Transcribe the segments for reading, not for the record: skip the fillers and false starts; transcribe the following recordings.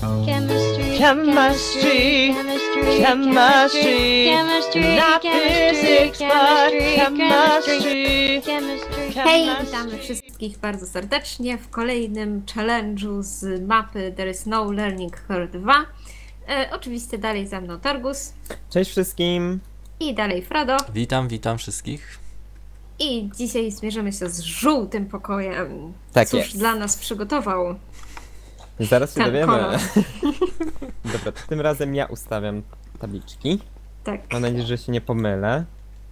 Chemistry, Chemistry, chemistry, chemistry, not physics, but chemistry. Hej, witamy wszystkich bardzo serdecznie w kolejnym challenge'u z mapy There is no learning here 2. Oczywiście dalej ze mną Targus. Cześć wszystkim. I dalej Fredo. Witam wszystkich. I dzisiaj zmierzymy się z żółtym pokojem. Tak Cóż jest. dla nas przygotował Zaraz się ten dowiemy. kolor. Dobra, to tym razem ja ustawiam tabliczki. Tak. Mam nadzieję, że się nie pomylę.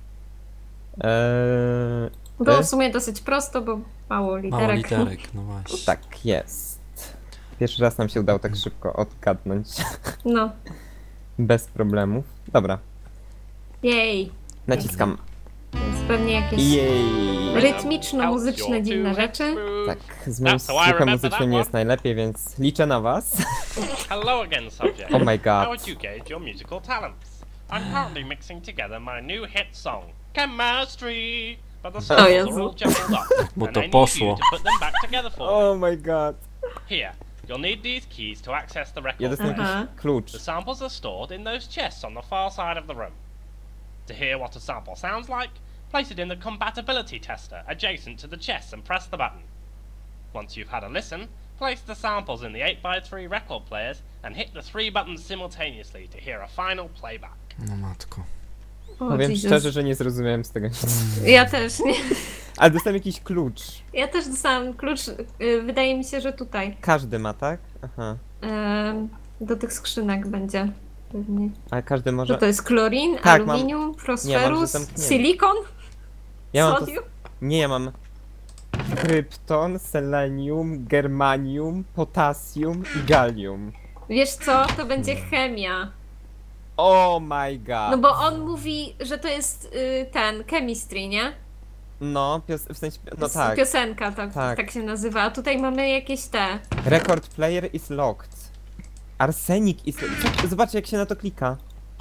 Było w sumie dosyć prosto, bo mało literek. Mało literek, no właśnie. Tak jest. Pierwszy raz nam się udało tak szybko odgadnąć. No. Bez problemów. Dobra, Jej. naciskam. Więc pewnie jakieś Jej. rytmiczno-muzyczne dziwne rzeczy. Tak, z moim słuchem muzycznym nie jest najlepiej, więc liczę na was. Hello again, subject. Oh my How god. would you gauge your musical talents? I'm currently mixing together my new hit song, Chemistry, but the songs are Jezu. all jumbled up, Bo and to I need poszło. you to put them back together for me. Oh my god. Here, you'll need these keys to access the Ja record dostałem player. Aha. jakiś klucz. The samples are stored in those chests on the far side of the room. To hear what a sample sounds like, place it in the compatibility tester adjacent to the chest and press the button. Once you've had a listen, place the samples in the 8x3 record players and hit the 3 buttons simultaneously to hear a final playback. No matko. O, Powiem Jesus. szczerze, że nie zrozumiałem z tego nic. Ja też nie. Ale dostałem jakiś klucz. Ja też dostałam klucz. Wydaje mi się, że tutaj. Każdy ma, tak? Aha. Do tych skrzynek będzie. Pewnie. Ale każdy może... Co to jest? Klorin, Tak, mam- aluminium, nie, fosforus, mam zamknięte. silikon, Ja mam to... sodium? Nie, ja mam krypton, selenium, germanium, potasium i gallium. Wiesz co? To będzie chemia. Oh my god. No bo on mówi, że to jest ten, chemistry, nie? No, w sensie... No tak. Piosenka, Tak. tak się nazywa. A tutaj mamy jakieś te. Record player is locked. Arsenik is... Zobaczcie, jak się na to klika.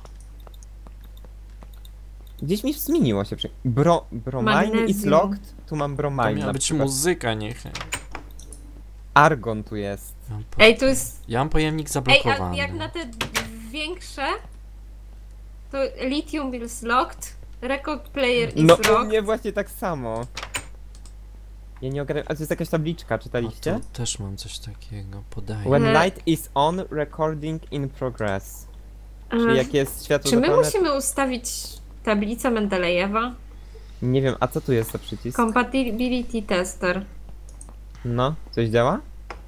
Gdzieś mi zmieniło się. Bromine is Magnesium. locked. Tu mam To bromine. miała na być przykład. muzyka, nie chemia. Argon tu jest. Ej, tu jest. Ja mam pojemnik Ej, a zablokowany. jak na te większe, to lithium is locked, record player is No, u locked. mnie właśnie tak samo. Ja nie ogarniam. A to jest jakaś tabliczka, A czytaliście? tu też mam coś takiego, podaję. When Nie. light is on, recording in progress. A, Czyli jak jest światło Czy my zapalone... musimy ustawić tablicę Mendelejewa? Nie wiem, a co tu jest za przycisk? Compatibility tester. No, coś działa?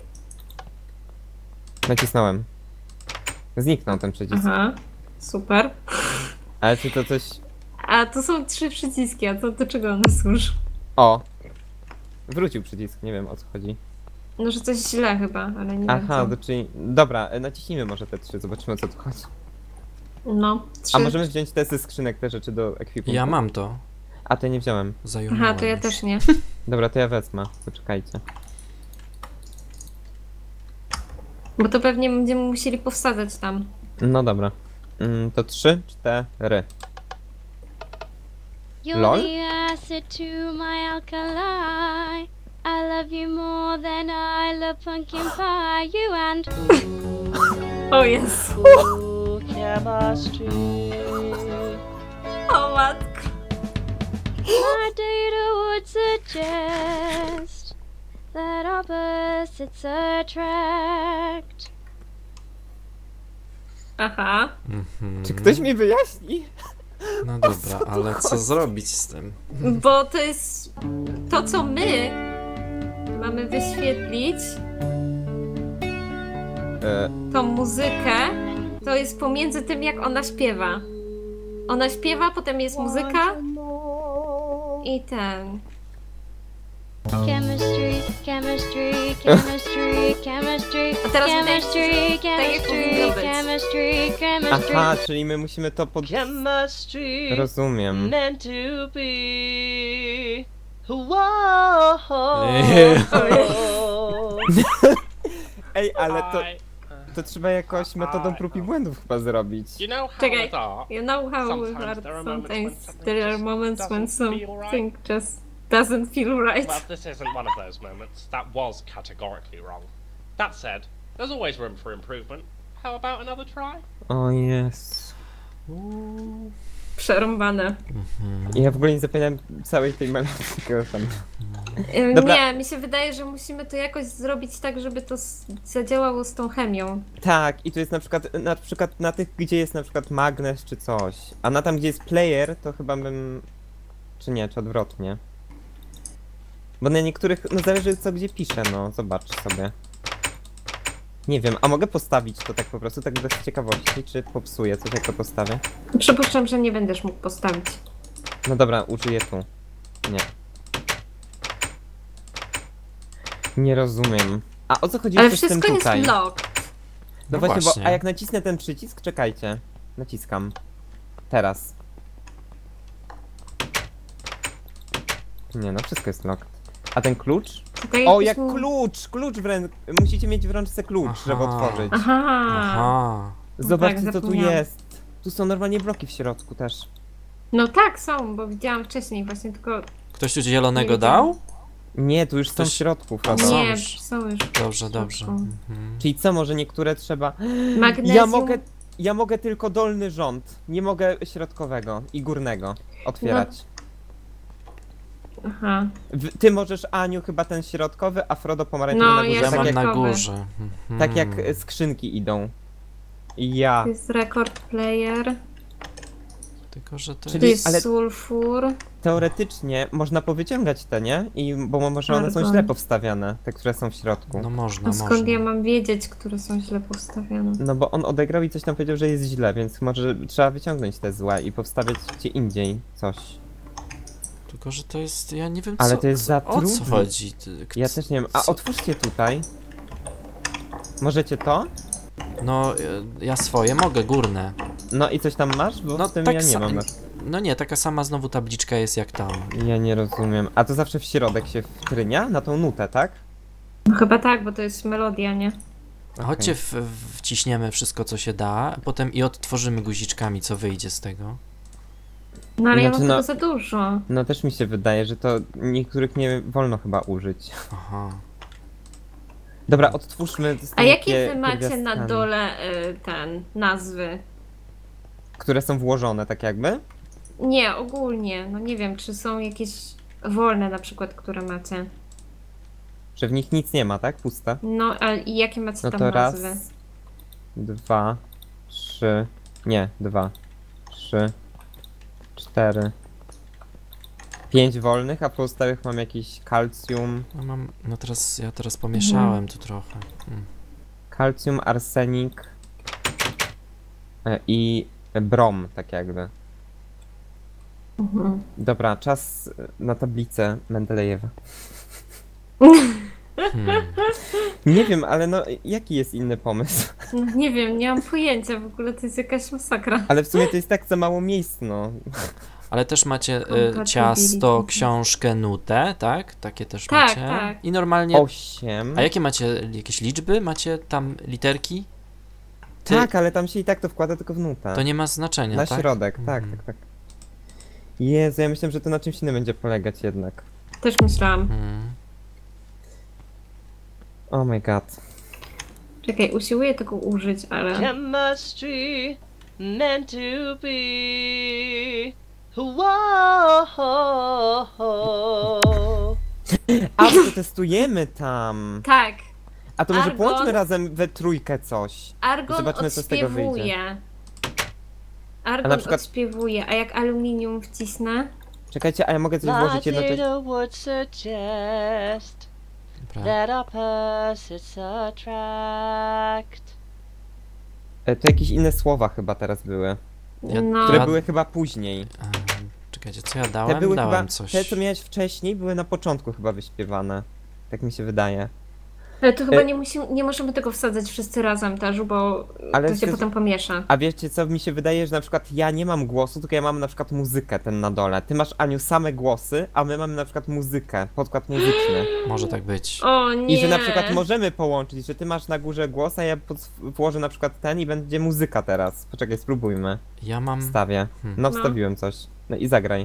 Nacisnąłem. Zniknął ten przycisk. Aha, super. Ale czy to coś... A to są 3 przyciski, a to do czego one służą? O! Wrócił przycisk, nie wiem o co chodzi. No, że coś źle chyba, ale nie wiem Aha, co. to czyli... Dobra, naciśnijmy może te 3, zobaczymy o co tu chodzi. No, 3. A możemy wziąć te ze skrzynek, te rzeczy do ekwipunku? Ja mam to. A to nie wziąłem. Zająłem Aha, to ja już. też nie. Dobra, to ja wezmę. Poczekajcie. Bo to pewnie będziemy musieli powsadzać tam. No dobra. To 3, 4. You're Lol? the acid to my alkali. I love you more than I love pumpkin pie. You and O jest. Chemistry. O matko. my data would suggest that opposites attract. Aha. Mhm. Czy ktoś mi wyjaśni? No dobra, ale co zrobić z tym? Bo to jest to, co my mamy wyświetlić, tą muzykę, to jest pomiędzy tym, jak ona śpiewa. Ona śpiewa, potem jest muzyka i ten. Chemistry, chemistry, chemistry, chemistry, A teraz wydaje mi się, chemistry, że tak jak powinno być. chemistry, chemistry. Aha, czyli my musimy to pod... Chemistry. Rozumiem. Meant to be. Whoa. Ej, ale to... I- To trzeba jakoś metodą prób i błędów chyba zrobić. You know how Czekaj. with art, You know how with Sometimes art there are moments when sometimes something there are just moments when doesn't feel right. something just doesn't feel right. well, this isn't one of those moments. That was categorically wrong. That said, There's always room for improvement. How about another try? O jest. Przerąbane. Ja w ogóle nie zapamiętałem całej tej melodii, tylko tam. Dobra. Nie, mi się wydaje, że musimy to jakoś zrobić tak, żeby to zadziałało z tą chemią. Tak, i tu jest na przykład na tych, gdzie jest na przykład magnes czy coś. A na tam, gdzie jest player, to chyba bym... Czy nie, czy odwrotnie. Bo na niektórych, no zależy co gdzie pisze, no zobacz sobie. Nie wiem, a mogę postawić to tak po prostu, tak bez ciekawości, czy popsuję coś jak to postawię? Przypuszczam, że nie będziesz mógł postawić. No dobra, użyję tu. Nie. Nie rozumiem. A o co chodzi Ale jeszcze z tym wszystko jest tutaj? locked. No No właśnie, właśnie. bo a jak nacisnę ten przycisk, czekajcie. Naciskam. Teraz. Nie no, wszystko jest locked. A ten klucz? Tutaj O, jakiś jak mu- klucz! Klucz musicie mieć w rączce klucz, Aha. żeby otworzyć. Aha. Aha. Zobaczcie tak, co tu zapomniałam. jest. Tu są normalnie bloki w środku też. No tak, są, bo widziałam wcześniej właśnie, tylko... Ktoś tu zielonego Nie dał? Nie, tu już są w Ktoś- środku, A, Frodo. są Nie, już. są już. Dobrze, dobrze. Są. Mhm. Czyli co, może niektóre trzeba... Magnezjum... Ja mogę tylko dolny rząd. Nie mogę środkowego i górnego otwierać. Aha. Ty możesz, Aniu, chyba ten środkowy, a Frodo pomarańczowy No, na górze. ja Ja Tak, mam jak, na środkowy. górze. tak jak Mhm. skrzynki idą. I ja. To jest record player, Tylko, że to Czyli- to jest ale- sulfur. Teoretycznie można powyciągać te, nie? Bo może one są Argon. źle powstawiane, te, które są w środku. No można, No skąd można. ja mam wiedzieć, które są źle postawione? No bo on odegrał i coś tam powiedział, że jest źle, więc może trzeba wyciągnąć te złe i powstawiać gdzie indziej coś. Tylko, że to jest... Ja nie wiem Ale co... to jest za o co trudne. chodzi? Ja też nie wiem. A co- otwórzcie tutaj. Możecie to? No, ja swoje mogę, górne. No i coś tam masz? Bo No w tym tak ja nie sa- mam. No nie, taka sama znowu tabliczka jest jak tam. Ja nie rozumiem. A to zawsze w środek się wtrynia? Na tą nutę, tak? No chyba tak, bo to jest melodia, nie? Chodźcie, wciśniemy wszystko co się da, potem i odtworzymy guziczkami, co wyjdzie z tego. No ale ja mam Znaczy, tego no- za dużo. No też mi się wydaje, że to niektórych nie wolno chyba użyć. Aha. Dobra, odtwórzmy z A tymi jakie wy macie na pierwiastkami, dole nazwy? które są włożone tak jakby? Nie, ogólnie. No nie wiem, czy są jakieś wolne na przykład, które macie. Że w nich nic nie ma, tak? Puste? No, a i jakie macie No tam to raz, nazwy? 2, 3, nie, 2, 3, 4, 5 wolnych, a w pozostałych mam jakiś kalcium, No ja teraz pomieszałem Mhm. tu trochę. kalcium, arsenik i brom, tak jakby. Mhm. Dobra, czas na tablicę Mendelejewa. Nie wiem, ale no, jaki jest inny pomysł? No, nie wiem, nie mam pojęcia, w ogóle to jest jakaś masakra. Ale w sumie to jest tak za mało miejsc, no. Ale też macie Compatibility. ciasto, książkę, nutę, tak? Takie też Tak, macie. tak. I normalnie... 8. A jakie macie, jakieś liczby? Macie tam literki? Ty- Tak, ale tam się i tak to wkłada tylko w nutę. To nie ma znaczenia, Na tak? środek, tak, Mhm. tak, tak. Jezu, ja myślałem, że to na czymś innym będzie polegać jednak. Też myślałam. Mhm. Oh my god. Czekaj, usiłuję tego użyć, ale... Chemistry meant to be. Whoa. A, to testujemy tam! Tak, A to może Argon. połączmy razem we trójkę coś. argon Zobaczmy, co z tego wyjdzie. odśpiewuje. Argon na przykład- odśpiewuje, a jak aluminium wcisnę? Czekajcie, a ja mogę coś włożyć jednocześnie? Data would suggest Dobra. that opposites attract. To jakieś inne słowa chyba teraz były. No, Które Ja- były chyba później. Czekajcie, co ja Te dałem? były Dałem chyba, coś. te co miałeś wcześniej były na początku chyba wyśpiewane. Tak mi się wydaje. ale to chyba E- nie możemy tego wsadzać wszyscy razem też, bo Ale to się to- potem pomiesza. A wiecie co, mi się wydaje, że na przykład ja nie mam głosu, tylko ja mam na przykład muzykę ten na dole. Ty masz, Aniu, same głosy, a my mamy na przykład muzykę, podkład muzyczny. Może tak być. O nie! I że na przykład możemy połączyć, że ty masz na górze głos, a ja włożę na przykład ten i będzie muzyka teraz. Poczekaj, spróbujmy. Ja mam... Wstawię. Hmm. No, No. wstawiłem coś. No i zagraj.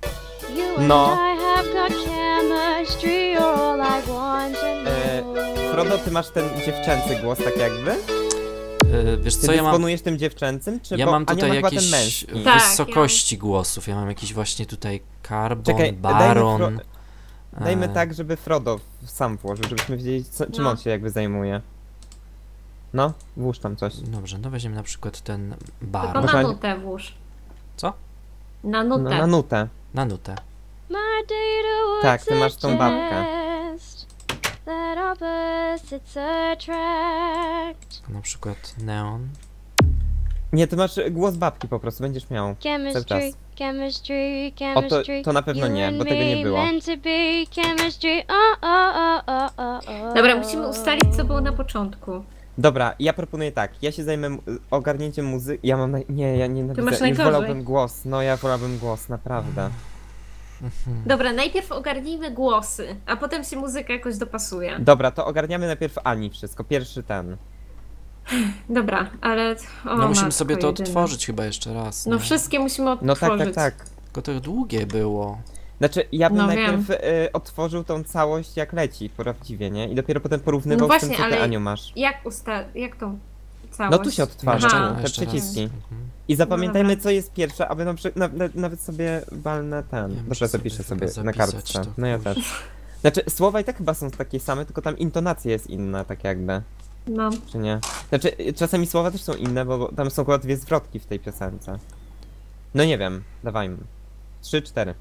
You and No. I have got chemistry, you're all I want to know. Frodo, ty masz ten dziewczęcy głos tak jakby? Wiesz Ty co, ja mam... dysponujesz tym dziewczęcym, czy Ja bo mam Ania tutaj ma chyba ten jakieś męski? Tak, wysokości głosów. Ja mam jakiś właśnie tutaj Carbon, Czekaj, Baron. Dajmy e, tak, żeby Frodo sam włożył, żebyśmy wiedzieli, czym No. on się jakby zajmuje. No, włóż tam coś. Dobrze, no weźmiemy na przykład ten Tylko Baron. Może- na nutę włóż. Co? Na No, nutę. na nutę. Na nutę. My data would Tak, ty masz tą babkę. suggest that opposites attract. Na przykład Neon. Nie, ty masz głos babki po prostu, będziesz miał. Chemistry, czas. chemistry, O, to, chemistry. to na pewno You nie, and bo tego nie me było. meant to be chemistry. Oh, oh, oh, oh, oh, oh. Dobra, musimy ustalić, co było na początku. Dobra, ja proponuję tak, ja się zajmę ogarnięciem muzyki. Ja mam nie, ja nie masz Już najgorzej. wolałbym głos, no ja wolałbym głos, naprawdę. Dobra, najpierw ogarnijmy głosy, a potem się muzyka jakoś dopasuje. Dobra, to ogarniamy najpierw Ani wszystko, pierwszy ten. Dobra, ale... O, No musimy matko sobie to jedyna. odtworzyć chyba jeszcze raz. No nie? wszystkie musimy No odtworzyć. tak. Tylko to długie było. Znaczy, ja bym No najpierw otworzył tą całość jak leci, prawdziwie, nie? I dopiero potem porównywał No z tym, właśnie, co ty, ale- Aniu, masz. Jak tą całość? No tu się odtwarza, Aha. te jeszcze raz. przyciski. Mhm. I zapamiętajmy, dobra. co jest pierwsze, aby nawet sobie walnę ten. Ja Dobrze, muszę zapiszę sobie sobie chyba na zapisać kartce. to, No ja kurczę. też. Znaczy, słowa i tak chyba są takie same, tylko tam intonacja jest inna, tak jakby. No. Czy nie? Znaczy, czasami słowa też są inne, bo tam są chyba 2 zwrotki w tej piosence. No nie wiem, dawajmy. 3, 4.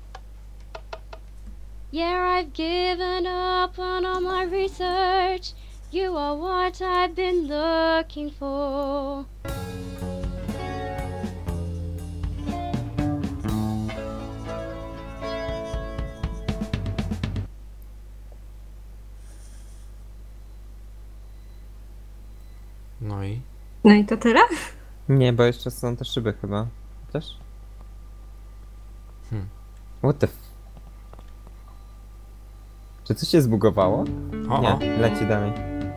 Yeah, I've given up on all my research. You are what I've been looking for. No i? No i to tyle? Nie, bo jeszcze są te szyby chyba. Też? What the f... Czy coś się zbugowało? O, Nie, o. leci dalej.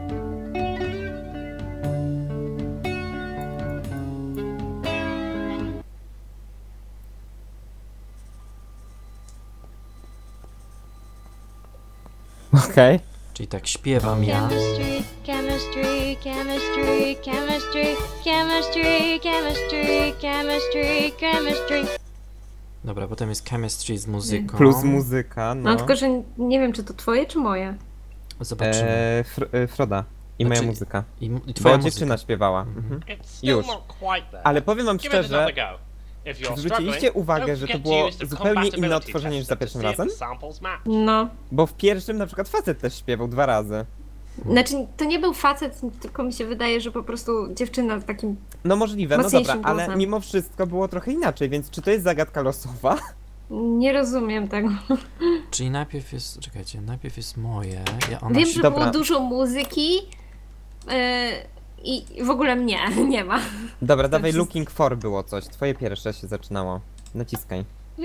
Okej. Czyli tak śpiewam ja. Chemistry, chemistry, chemistry, chemistry, chemistry, chemistry, chemistry, chemistry. Dobra, potem jest chemistry z muzyką. Plus muzyka, No no. tylko, że nie wiem, czy to twoje, czy moje. Zobaczymy. Froda. I Znaczy, moja muzyka. I Bo twoja dziewczyna muzyka. śpiewała. It's still Już. not quite there. Ale powiem wam Give it szczerze, another go. If you're czy zwróciliście struggling, uwagę, don't że to forget było to use the zupełnie inne compatibility odtworzenie niż za tester to pierwszym see if razem? the samples match. No. Bo w pierwszym na przykład facet też śpiewał 2 razy. Znaczy, to nie był facet, tylko mi się wydaje, że po prostu dziewczyna z takim... No możliwe, no Mocniejszym dobra, ale głosem. mimo wszystko było trochę inaczej, więc czy to jest zagadka losowa? Nie rozumiem tego. Czyli najpierw jest, czekajcie, najpierw jest moje. Ona Wiem, się... że Dobra. było dużo muzyki i w ogóle mnie nie ma. Dobra, dawaj wszystko. looking for było coś. Twoje pierwsze się zaczynało. Naciskaj. Me,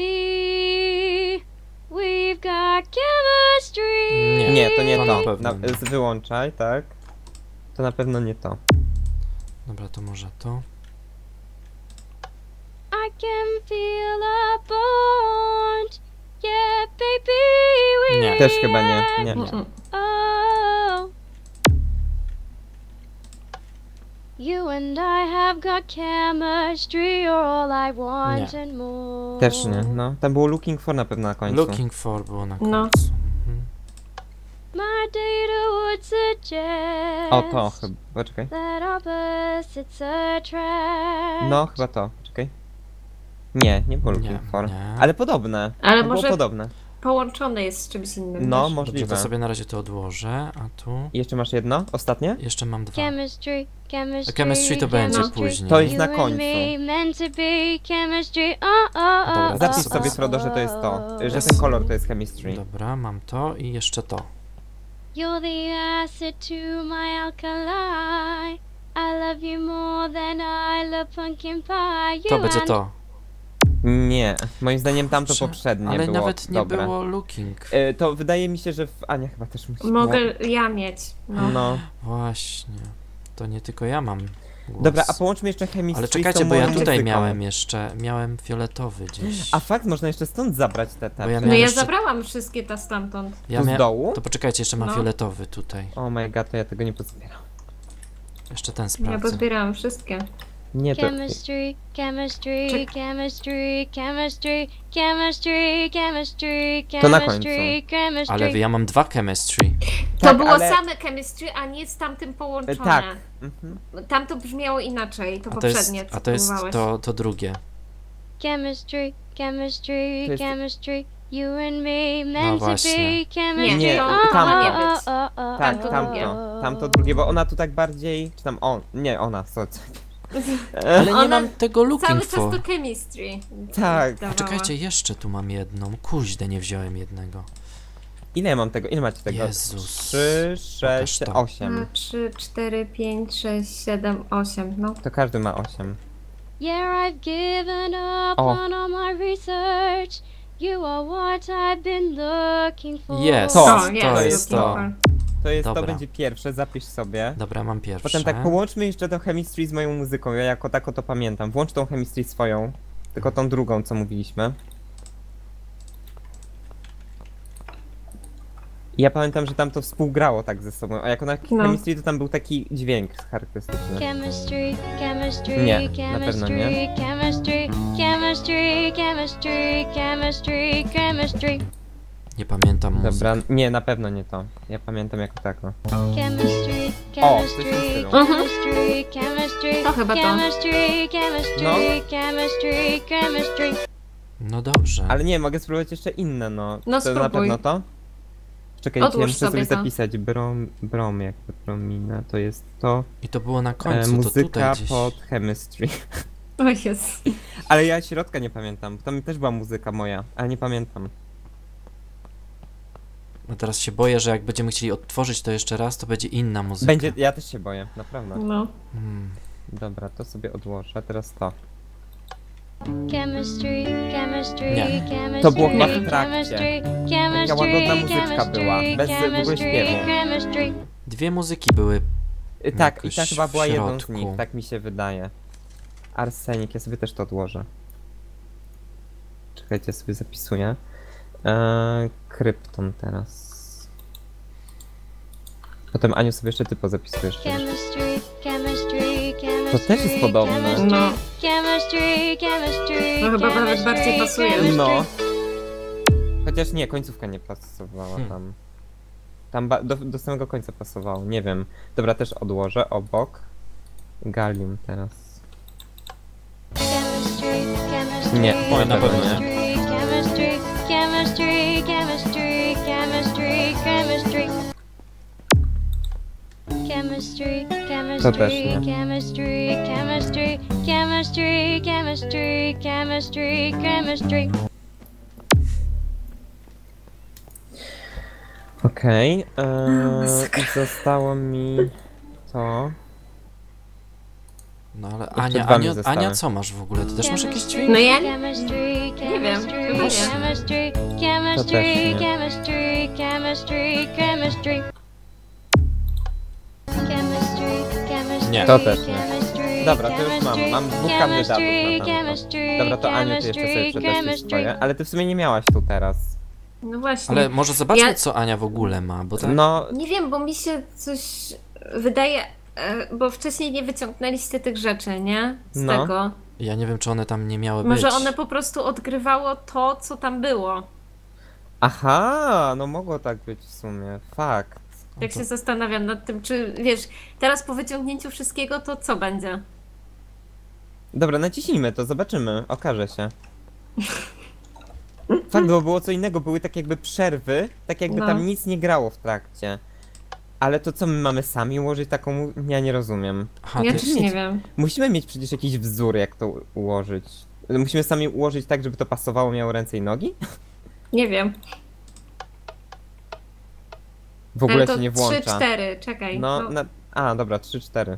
we've got chemistry. Nie, to nie To to. na pewno nie. Wyłączaj, tak? To na pewno nie to. Dobra, to może to. I can feel a bond. Yeah, baby, we Nie. Też chyba nie. Nie. Mm-mm. Oh. You and I have got chemistry, you're all I want Nie. and more. Też nie, no. Tam było looking for na pewno na końcu. Looking for było na końcu. No. Mhm. My data would suggest O, to chyba. Poczekaj. that opposites attract. No, chyba to. Czekaj. Nie, nie było Nie, looking for. nie. Ale podobne. Ale To może było podobne. połączone jest z czymś innym. No, też. Dobrze, możliwe. to sobie na razie to odłożę, a tu I jeszcze masz jedno? Ostatnie? jeszcze mam 2. Chemistry, chemistry, A chemistry to będzie chemistry. później. To jest You na and końcu. me meant to be chemistry. Oh, oh, Dobra, oh, Zapisz oh, sobie, oh, Frodo, że to jest to. oh. Że Jest. ten kolor to jest chemistry. Dobra, mam to i jeszcze to. You're the acid to my alkali. I love you more than I love pumpkin pie. You To będzie and to. Nie. Moim zdaniem tamto Kurczę, poprzednie ale było nawet nie dobre. było looking. To wydaje mi się, że w Ania chyba też musi Mogę ja mieć. No. No. Właśnie. To nie tylko ja mam. głos. Dobra, a połączmy jeszcze chemistry Ale z czekajcie, tą bo ja moją tutaj muzyką. miałem fioletowy gdzieś. A fakt, można jeszcze stąd zabrać te Bo ja te. No miałem ja jeszcze- zabrałam wszystkie ta stamtąd. Tu z dołu? To poczekajcie, jeszcze mam No. fioletowy tutaj. Oh my god, to ja tego nie pozbieram. Jeszcze ten Ja sprawdzę. pozbierałam wszystkie. Nie, to... Chemistry, chemistry, Czek- chemistry, chemistry, chemistry, chemistry, To na chemistry, chemistry. Ale ja mam 2 chemistry. To Tak, było ale- same chemistry, a nie z tamtym połączone. Tak. Mhm. Tam to brzmiało inaczej, to A to jest, poprzednie, co a to jest próbowałeś. to drugie. Chemistry, chemistry, To jest- chemistry. You and me meant to właśnie. be chemistry. Nie, to tam ma to. nie być. Tak, to tamto drugie, bo ona tu tak bardziej... Czy tam on? Nie, ona, co? Ale nie Ona mam tego Cały looking czas for. to chemistry. Tak. dawała. Poczekajcie, jeszcze tu mam jedną. Kuźdę, nie wziąłem jednego. Ile ja mam tego? Ile macie tego? Jezus. 3, 6, Pokaż to. 8. 3, 4, 5, 6, 7, 8, no. To każdy ma 8. Yeah, I've given up Oh. on all my research. You are what I've been looking for. Jest, To. to jest to. To jest, Dobra. to będzie pierwsze, zapisz sobie. Dobra, mam pierwsze. Potem tak połączmy jeszcze to chemistry z moją muzyką, ja jako tako to pamiętam. Włącz tą chemistry swoją, tylko tą drugą, co mówiliśmy. I ja pamiętam, że tam to współgrało tak ze sobą, a jako na No. chemistry to tam był taki dźwięk charakterystyczny. Chemistry, chemistry, Nie, na pewno chemistry, nie. chemistry, chemistry, chemistry, chemistry, chemistry, Nie pamiętam muzyki. Dobra, nie, na pewno nie to. Ja pamiętam jako tako. chemistry, O, w tym chemistry, stylu. chemistry, chemistry, To chyba to. chemistry, chemistry, No. chemistry, chemistry. No dobrze. Ale nie, mogę spróbować jeszcze inne, no. No to na spróbuj. pewno to? Czekajcie, ja Odłóż muszę sobie sobie to. zapisać. Brom, jakby promina, to jest to. I to było na końcu, to Muzyka tutaj gdzieś. pod chemistry. O jest. Ale ja środka nie pamiętam. Tam też była muzyka moja, ale nie pamiętam. No teraz się boję, że jak będziemy chcieli odtworzyć to jeszcze raz, to będzie inna muzyka. Będzie, ja też się boję, naprawdę. No. Hmm. Dobra, to sobie odłożę, teraz to. Chemistry, chemistry, Nie. chemistry, To było chyba w trakcie. chemistry, Taka łagodna muzyczka była, bez w ogóle chemistry, śpiewu. chemistry. 2 muzyki były. Tak, i Jakoś ta chyba w była jedną z środku. nich, tak mi się wydaje. Arsenik, ja sobie też to odłożę. Czekajcie, sobie zapisuję. Krypton teraz. Potem Aniu sobie jeszcze ty pozapisujesz. też. Chemistry, chemistry, chemistry. To też jest podobne. chemistry, No. Chemistry, chemistry. No chyba nawet chemistry, bardziej pasuje. chemistry. No. Chociaż nie, końcówka nie pasowała tam. Tam do samego końca pasowało, nie wiem. Dobra, też odłożę obok. Gallium teraz. Chemistry, chemistry, Nie, oj, na pewno chemistry, chemistry, chemistry, chemistry, chemistry, chemistry. Chemistry, To też chemistry, nie. chemistry, chemistry, chemistry, chemistry, chemistry, chemistry. Okej, i zostało mi to. No ale Jeszcze Ania, dwa mi zostały. Ania, co masz w ogóle? Ty też masz jakieś dźwięki? No ja Chemistry, nie wiem, chemistry, chyba nie. chemistry, To chemistry, też nie. chemistry, chemistry, chemistry. Chemistry, chemistry, Nie. To też nie. chemistry, Dobra, to już mam. Mam dwóch kandydatów na pewno. chemistry, Dobra, to Aniu, ty jeszcze sobie chemistry, przedeślij chemistry. swoje. Ale ty w sumie nie miałaś tu teraz. No właśnie. Ale może zobaczmy, Ja- co Ania w ogóle ma, bo tak... No, Nie wiem, bo mi się coś wydaje, bo wcześniej nie wyciągnęliście tych rzeczy, nie? Z No. tego. Ja nie wiem, czy one tam nie miały Może być. one po prostu odgrywało to, co tam było. aha, no mogło tak być w sumie. Fakt. Tak się zastanawiam nad tym, czy wiesz, teraz po wyciągnięciu wszystkiego, to co będzie? Dobra, naciśnijmy to, zobaczymy. Okaże się. Fakt, bo było co innego, były tak jakby przerwy, tak jakby No. tam nic nie grało w trakcie. Ale to co, my mamy sami ułożyć taką... Ja nie rozumiem. Aha, Ja ty... też nie wiem. Musimy mieć przecież jakiś wzór, jak to ułożyć. Musimy sami ułożyć tak, żeby to pasowało, miało ręce i nogi? Nie wiem. W ogóle Ale to się nie włącza. 3-4, czekaj. No, No, a, dobra, 3-4.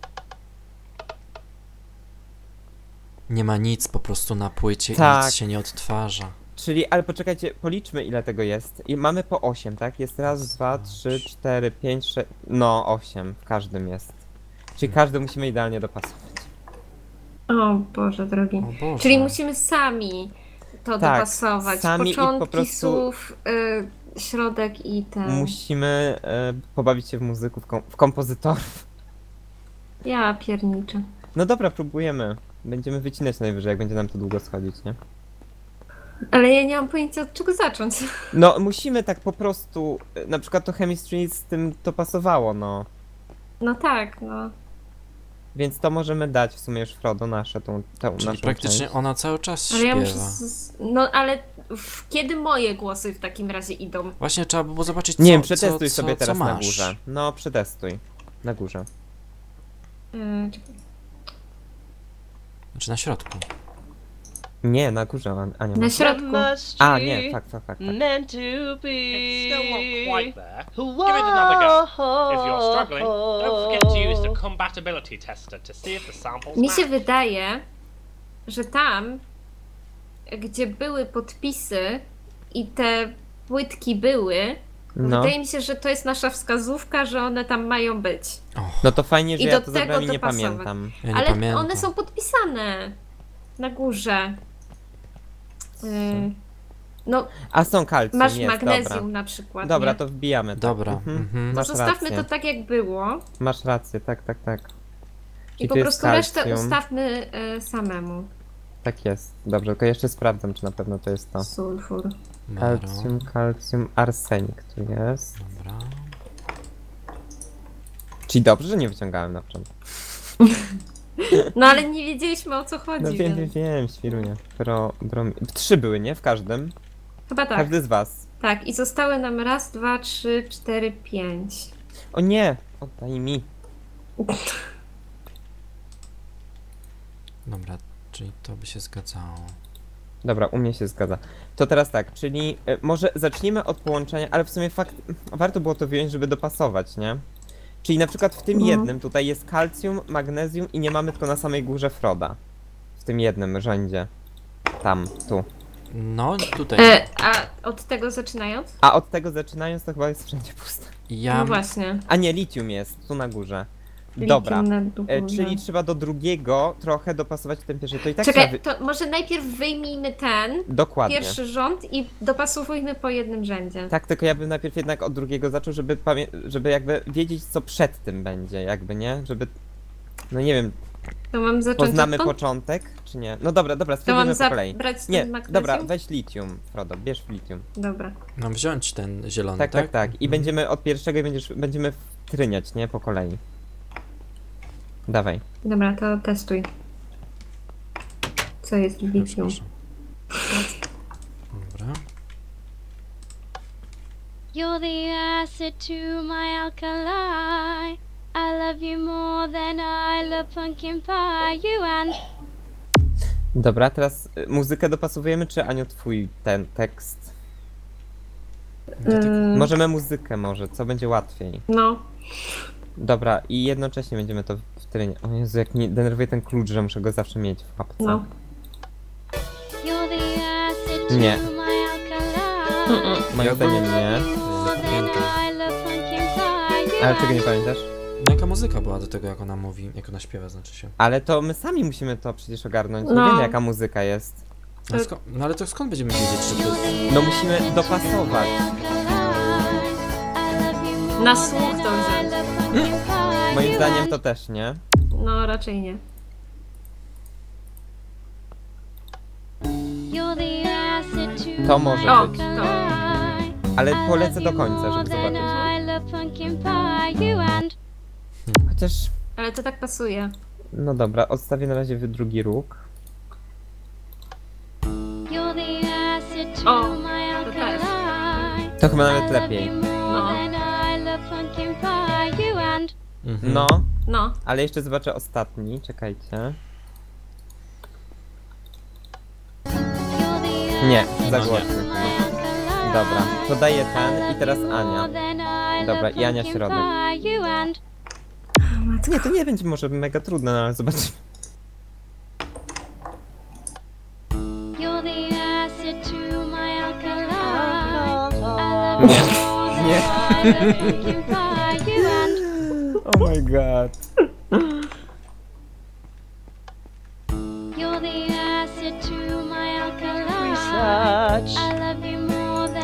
Nie ma nic po prostu na płycie i Tak. nic się nie odtwarza. Czyli, ale poczekajcie, policzmy ile tego jest. I mamy po 8, tak? Jest raz, 2, 3, 4, 5, 6... No, 8 w każdym jest. Czyli każdy musimy idealnie dopasować. O Boże drogi. O Boże. Czyli musimy sami to Tak, dopasować. sami i po Początki prostu- słów, środek i ten. Musimy pobawić się w muzyków, w kompozytorów. Ja pierniczę. No dobra, próbujemy. Będziemy wycinać najwyżej, jak będzie nam to długo schodzić, nie? Ale ja nie mam pojęcia od czego zacząć. No, musimy tak po prostu... Na przykład to Chemistry z tym to pasowało, no. No tak, no. Więc to możemy dać w sumie już Frodo nasze, tą Czyli naszą praktycznie część. ona cały czas Ale ja śpiewa. muszę. No ale kiedy moje głosy w takim razie idą? Właśnie trzeba by było zobaczyć, co, Nie wiem, przetestuj sobie co teraz na masz. górze. No, przetestuj. Na górze. Czekaj. Znaczy na środku. Nie, na górze, Ania. Na ma. środku. A, nie, tak. Meant to be. It's still not quite there. Give it another go. If you're struggling, don't forget to use the compatibility tester to see if the samples Mi się match. wydaje, że tam, gdzie były podpisy i te płytki były, No. wydaje mi się, że to jest nasza wskazówka, że one tam mają być. No to fajnie, że I ja do to tego zabrałem i nie dopasować. pamiętam. Ja nie Ale pamiętam. one są podpisane na górze. No, A są kalcjum, masz jest, magnezjum dobra. na przykład. Dobra, nie? to wbijamy. Tak. Dobra. Mhm. Mhm. To Masz zostawmy rację. to tak jak było Masz rację, tak. i Czyli po tu jest prostu resztę kalcjum. ustawmy samemu. Tak jest. Dobrze, tylko jeszcze sprawdzam, czy na pewno to jest to. Sulfur. Maro. Kalcjum, arsenik tu jest. Dobra. Czyli dobrze, że nie wyciągałem na początku. No ale nie wiedzieliśmy o co chodzi. No więc... wiem, świruję. Trzy były, nie? W każdym. Chyba tak. Każdy z was. Tak, i zostały nam raz, dwa, trzy, cztery, pięć. O nie! Oddaj mi. Dobra, czyli to by się zgadzało. Dobra, u mnie się zgadza. To teraz tak, czyli może zacznijmy od połączenia, ale w sumie warto było to wyjąć, żeby dopasować, nie? Czyli na przykład w tym jednym tutaj jest kalcjum, magnezjum i nie mamy tylko na samej górze Froda. W tym jednym rzędzie. Tam, tu. No, tutaj. A od tego zaczynając? A od tego zaczynając to chyba jest wszędzie puste. Ja... No właśnie. A nie, litium jest, tu na górze. Dobra. Litium na górze. Czyli trzeba do drugiego trochę dopasować ten pierwszy. To i tak Czekaj, trzeba to może najpierw wyjmijmy ten Dokładnie. pierwszy rząd i dopasowujmy po jednym rzędzie. Tak, tylko ja bym najpierw jednak od drugiego zaczął, żeby jakby wiedzieć, co przed tym będzie, jakby, nie? Żeby... No nie wiem, To mam zacząć poznamy odtąd? początek, czy nie? No dobra, To mam spróbujmy po kolei. zabrać Nie, ten magnezjum? dobra, weź litium, Frodo, bierz litium. Dobra. Mam wziąć ten zielony, Tak, tak? tak. I będziemy od pierwszego i będziemy wtryniać, nie? Po kolei. Dawaj. Dobra, to testuj. Co jest Ja litium? przepraszam. Dobra. You're the acid to my alkali. I love you more than I love pumpkin pie. You and Dobra, teraz muzykę dopasowujemy, czy Aniu twój ten tekst? Możemy muzykę może, co będzie łatwiej. No. Dobra, i jednocześnie będziemy to wtryniać. O Jezu, jak mnie denerwuje ten klucz, że muszę go zawsze mieć w łapce. No. you're the acid to Nie. my alkali. Moim zdaniem nie. More than I love pumpkin pie. You Ale czego and nie pamiętasz? No jaka muzyka była do tego, jak ona mówi, jak ona śpiewa, znaczy się. Ale to my sami musimy to przecież ogarnąć. Nie No. wiemy jaka muzyka jest. No ale to skąd będziemy wiedzieć, czy to jest... No musimy dopasować. Na słuch to wziąć. Moim zdaniem to też nie. No, raczej nie. To może O, być. to. Ale polecę do końca, żeby zobaczyć. Chociaż... Ale to tak pasuje. No dobra, odstawię na razie w drugi róg. O, to też. To chyba nawet lepiej. No. Mhm. No, No. ale jeszcze zobaczę ostatni, czekajcie. Nie, za głośny. Dobra, to daję ten i teraz Ania. Dobra, i Ania środek. Nie, to nie będzie może mega trudne, no ale zobaczymy. Nie, nie. Oh my god.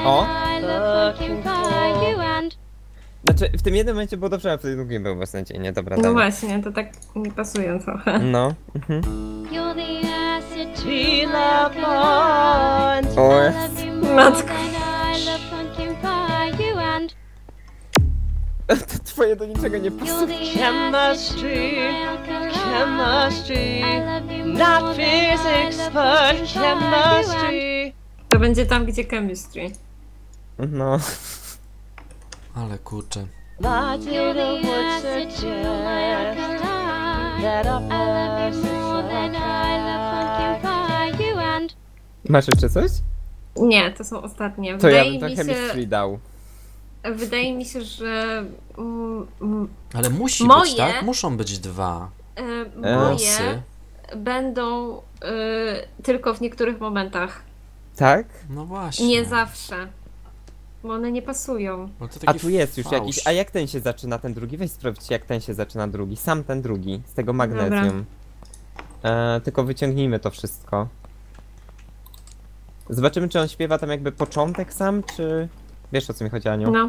O! I love pumpkin pie. You and Znaczy, w tym jednym momencie było dobrze, a w tym drugim było beznadziejnie. Dobra, No dalej. właśnie, to tak nie pasuje trochę. No. Mhm. you're the acid to We my love alkaline. bonds. O, I jest. love you more Matko. than I love pumpkin pie. You and To twoje do niczego nie pasuje. you're the Chemistry, acid to my alkaline. chemistry. I love you more Not than physics, I love but pumpkin pie. You and chemistry. To będzie tam, gdzie chemistry. No. Ale kurczę. My You're data the would acid to my suggest alkaline. that a I love you more than I love pumpkin pie. You and Masz jeszcze coś? Nie, to są ostatnie. To ja bym Wydaje to mi chemistry się, dał. wydaje mi się, że Ale musi Moje- być, tak? Muszą być 2 moje głosy. będą tylko w niektórych momentach. Tak? No właśnie. Nie zawsze. Bo one nie pasują. Ale to A taki tu jest już fałsz. jakiś. A jak ten się zaczyna, ten drugi? Weź sprawdź, jak ten się zaczyna drugi. Sam ten drugi, z tego magnezjum. Tylko wyciągnijmy to wszystko. Zobaczymy, czy on śpiewa tam jakby początek sam, czy... Wiesz, o co mi chodzi, Aniu? No.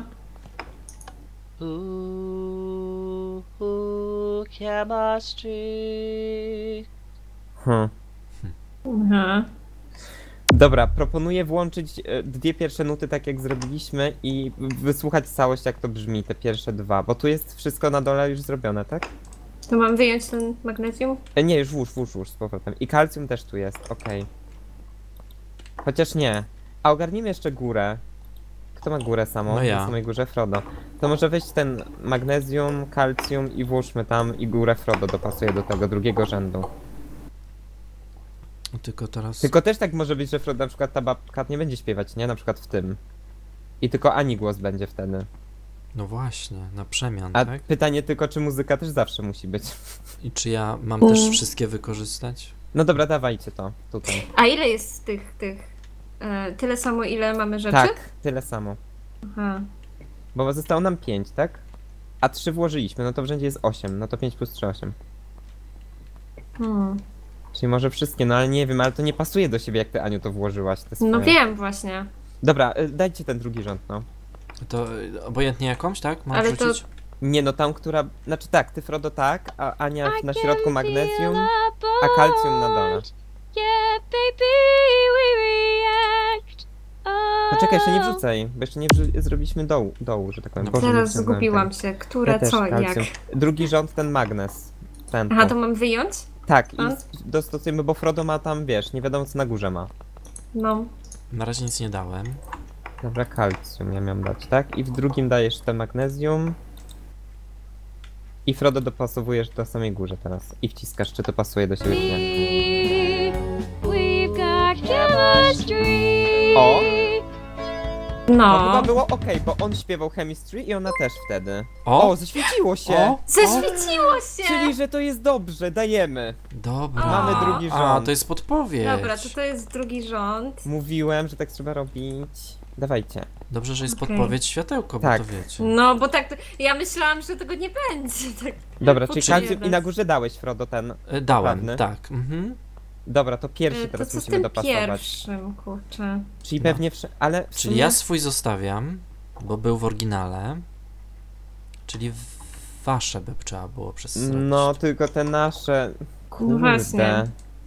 Chemistry. Aha. Dobra, proponuję włączyć dwie pierwsze nuty, tak jak zrobiliśmy, i wysłuchać całość, jak to brzmi, te pierwsze dwa, bo tu jest wszystko na dole już zrobione, tak? To mam wyjąć ten magnezjum? Nie, już włóż z powrotem. I kalcium też tu jest, okej. Chociaż nie. A ogarnijmy jeszcze górę. Kto ma górę samą? No ja. Na samej górze Frodo. To może weź ten magnezjum, kalcium i włóżmy tam i górę Frodo dopasuje do tego drugiego rzędu. Tylko teraz... Tylko też tak może być, że Frodo, na przykład ta babka nie będzie śpiewać, nie? Na przykład w tym. I tylko Ani głos będzie wtedy. No właśnie, na przemian, A tak? pytanie tylko, czy muzyka też zawsze musi być. I czy ja mam też wszystkie wykorzystać? No dobra, dawajcie to tutaj. A ile jest tych? Tyle samo, ile mamy rzeczy? Tak, tyle samo. Aha. Bo zostało nam 5, tak? A 3 włożyliśmy, no to w rzędzie jest 8, no to 5 plus 3, 8. Czyli może wszystkie, no ale nie wiem, ale to nie pasuje do siebie, jak ty, Aniu, to włożyłaś. Te swoje. No wiem właśnie. Dobra, dajcie ten drugi rząd, no. To obojętnie jakąś, tak? Mam Ale to- wrzucić? Nie, no tam, która... Znaczy tak, ty, Frodo, tak, a Ania I na can środku feel magnezjum, a a kalcium na dole. bond. Yeah, baby, we react. Oh. Poczekaj, jeszcze nie wrzucaj, bo jeszcze nie zrobiliśmy dołu, że tak powiem. Boże, nie Teraz wciągnąłem zgubiłam tego. się. Które, Ja też co, jak. kalcium. Drugi rząd, ten magnes. Ten Aha, to. to mam wyjąć? Tak, i A? dostosujemy, bo Frodo ma tam, wiesz, nie wiadomo co na górze ma. No. Na razie nic nie dałem. Dobra, kalcium ja miałem dać, tak? I w drugim dajesz ten magnezjum. I Frodo dopasowujesz do samej górze teraz. I wciskasz, czy to pasuje do siebie, czy nie. We've got chemistry. O! To chyba No. było okej, bo on śpiewał Chemistry i ona też wtedy. O! O, zaświeciło się! O! Zaświeciło się! Czyli, że to jest dobrze, dajemy. Dobra. Mamy drugi A, rząd. to jest podpowiedź. Dobra, to jest drugi rząd. Mówiłem, że tak trzeba robić. Dawajcie. Dobrze, że jest Okej. podpowiedź światełko, bo Tak. to wiecie. No, bo tak, ja myślałam, że tego nie będzie. Tak. Dobra, czyli Poczekaj, kalcium i na górze dałeś, Frodo, ten. Dałem, Prawny. tak. Mhm. Dobra, to pierwszy To teraz co z musimy tym dopasować. pierwszym, kurczę? Czyli No. pewnie ale w Czyli sumie... ja swój zostawiam, bo był w oryginale. Czyli wasze by trzeba było przestrzelać. No, tylko te nasze... Kurde. właśnie.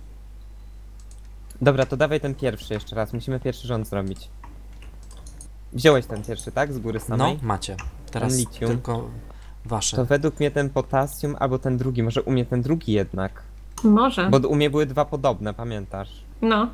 Dobra, to dawaj ten pierwszy jeszcze raz. Musimy pierwszy rząd zrobić. Wziąłeś ten pierwszy, tak? Z góry No, samej? macie. Teraz litium. tylko wasze. To według mnie ten potasium albo ten drugi. Może u mnie ten drugi jednak. Może. Bo u mnie były dwa podobne, pamiętasz? No.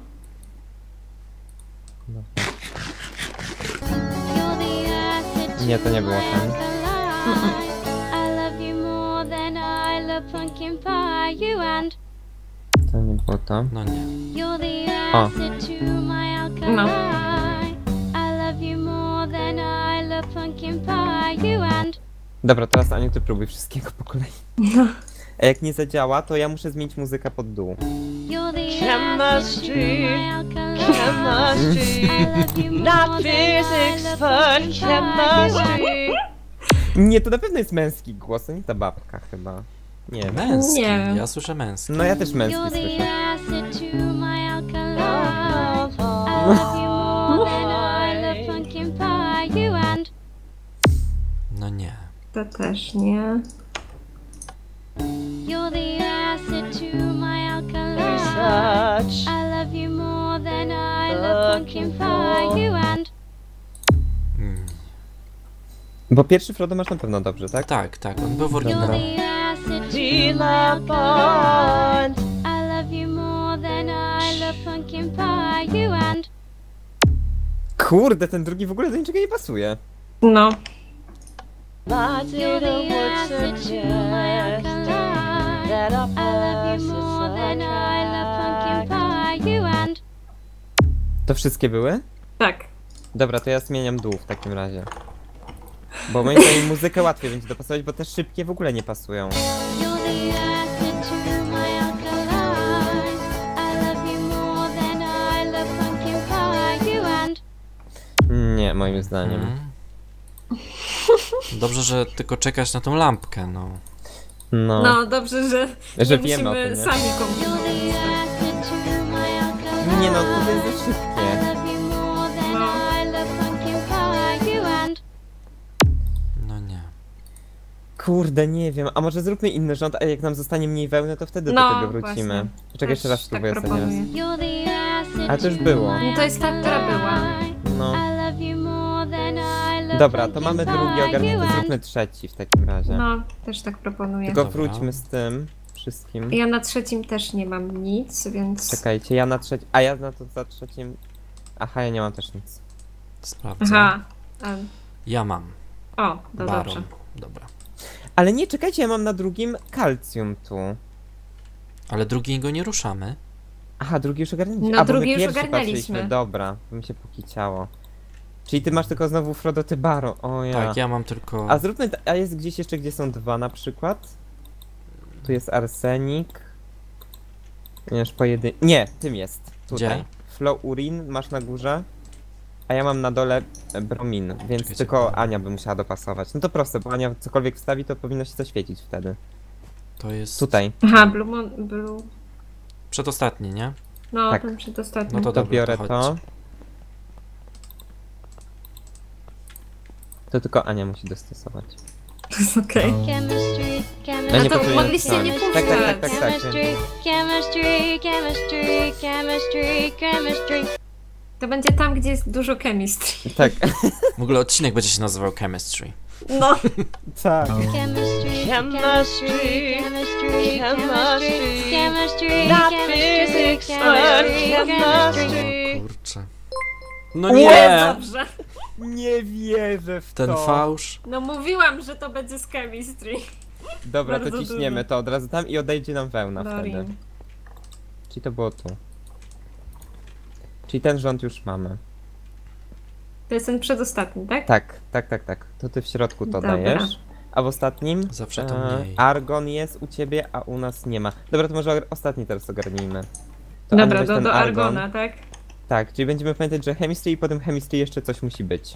You're the acid Nie, to nie to było my ten. alkaline. I love you more than I love pumpkin pie. You and To nie było to. No nie. you're the O. acid to my alkaline. I love you more than I love pumpkin pie. You and Dobra, teraz Aniu, ty próbuj wszystkiego po kolei. A jak nie zadziała, to ja muszę zmienić muzykę pod dół. you're the Chemistry, acid to my alkaline. chemistry. I love you Not more than I physics, love but pumpkin pie. You and chemistry. Nie, to na pewno jest męski głos, a nie ta babka chyba. Nie wiem. Męski. Nie. Ja słyszę męski. No ja też męski you're the słyszę. acid to my alkaline. I love you more than I love pumpkin To też nie. You're the acid to my alkali. Such I love you more than I love pumpkin pie. You and Bo pierwszy Frodo masz na pewno dobrze, tak? Tak, tak, on był w you're oryginale. the acid to the my alkali. bond. I love you more than I love pumpkin pie. You and Kurde, ten drugi w ogóle do niczego nie pasuje. No. My you're data the would acid to my suggest alkali. that our I love you past is more than I love pumpkin attract. pie. You and To wszystkie były? Tak. Dobra, to ja zmieniam dół w takim razie. Bo moim zdaniem muzykę łatwiej będzie dopasować, bo te szybkie w ogóle nie pasują. you're the acid to my alkali. I love you more than I love pumpkin pie. You and Nie, moim zdaniem. Dobrze, że tylko czekać na tą lampkę, no. No, No, dobrze, że że nie wiemy o musimy tym, nie? sami you're kombinować. the acid to my alkali. Nie no, to jest za I szybkie. love you more than No. I love pumpkin pie. You and No nie. Kurde, nie wiem. A może zróbmy inny rząd, a jak nam zostanie mniej wełny, to wtedy No, do tego wrócimy. właśnie. Czekaj, jeszcze raz Też spróbuję tak ostatni raz. proponuję. you're the acid Ale to już to było. my No to jest ta, która była. alkali. No. I love you more than I love Dobra, to pumpkin mamy pie. drugi You ogarnięty, and zróbmy trzeci w takim razie. No, też tak proponuję. Tylko Dobra. wróćmy z tym wszystkim. Ja na trzecim też nie mam nic, więc... Czekajcie, ja na trzecim... A ja na to za trzecim... Aha, ja nie mam też nic. Sprawdzę. Aha. Ja mam. O, to Baron. dobrze. Dobra. Ale nie, czekajcie, ja mam na drugim kalcjum tu. Ale drugiego nie ruszamy. Aha, drugi już ogarnęliśmy. No, A, bo my drugi już pierwszy ogarnęliśmy. patrzyliśmy. Dobra, to mi się pokiciało. Czyli ty masz tylko znowu Frodo, ty Baron. O ja. Tak, ja mam tylko... A zróbmy... A jest gdzieś jeszcze, gdzie są dwa na przykład? Tu jest arsenik. Już Nie, tym jest. Tutaj. Gdzie? Flourin masz na górze. A ja mam na dole bromin, więc Czekajcie, tylko dobra. Ania by musiała dopasować. No to proste, bo Ania cokolwiek wstawi, to powinno się zaświecić wtedy. To jest... Tutaj. Aha, Blue... Przedostatni, nie? No, Tak. ten przedostatni. No to To dobra, biorę to to. chodź. To tylko Ania musi dostosować. To jest okej. Chemistry, No nie to poczuję mogliście nie Tak, tak, tak, tak, tak. chemistry, chemistry, chemistry, chemistry, chemistry. To będzie tam, gdzie jest dużo chemistry. Tak, W ogóle odcinek będzie się nazywał Chemistry. No. tak. Chemistry, Chemistry, chemistry, chemistry, chemistry, Not chemistry, physics, but chemistry, chemistry. Kurczę. No Nie, nie! dobrze. Nie wierzę w Ten to. fałsz. No mówiłam, że to będzie z chemistry. Dobra, to Bardzo ciśniemy dużo. to od razu tam i odejdzie nam wełna Dorin. wtedy. Czyli to było tu. Czyli ten rząd już mamy. To jest ten przedostatni, tak? Tak, tak, tak, tak. To ty w środku to Dobra. dajesz. A w ostatnim? Zawsze to mniej. Argon jest u ciebie, a u nas nie ma. Dobra, to może ostatni teraz ogarnijmy. To Dobra, Ania, weź ten do Argona, tak? Tak, czyli będziemy pamiętać, że chemistry i potem chemistry jeszcze coś musi być.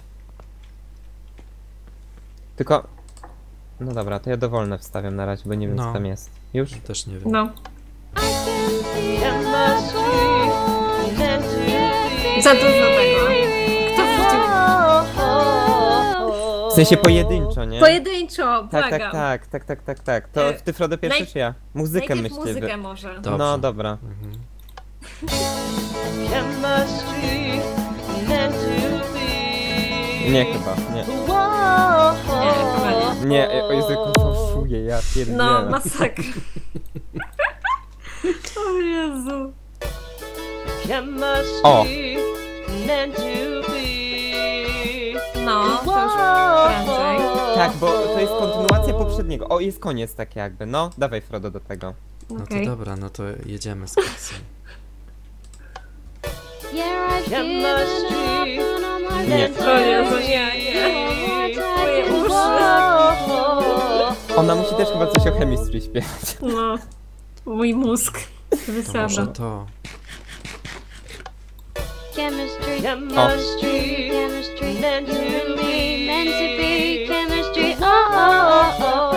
Tylko... No dobra, to ja dowolne wstawiam na razie, bo nie wiem No. co tam jest. Już? Też nie wiem. No. Chemistry, meant to be. Za dużo tego. Kto wrzucił? W sensie pojedynczo, nie? Pojedynczo, Tak, błagam. tak. To ty Frodo pierwszy naj- czy ja? Muzykę Najpierw myślcie. muzykę może. Dobrze. No dobra. Mhm. Chemistry, meant to be. Nie chyba, nie. Whoa. Nie, chyba nie. Nie, o Jezu, jak on fałszuje, ja pierdzielę. No, masakra. O Jezu. Chemistry, O. meant to be. No, to już prędzej. Tak, bo to jest kontynuacja poprzedniego. O, jest koniec tak jakby. No, dawaj Frodo do tego. No to Okej. dobra, no to jedziemy z koksem. Yeah, I've given Chemistry, up on all my Nie. friends. O Jezu, nie. Twoje uszy. Ona musi też chyba coś o chemistry śpiewać. No. Mój mózg To wysada. może to. Chemistry, Chemistry, chemistry, meant to be. meant to be chemistry. Oh.